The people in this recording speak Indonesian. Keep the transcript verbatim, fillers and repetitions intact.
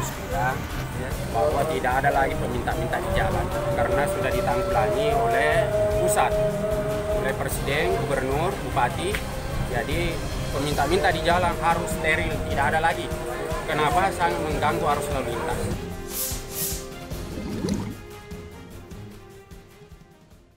kampus kita bahwa tidak ada lagi peminta-minta di jalan karena sudah ditanggulangi oleh pusat, oleh presiden, gubernur, bupati. Jadi peminta-minta di jalan harus steril, tidak ada lagi. Kenapa? Sangat mengganggu arus lalu lintas.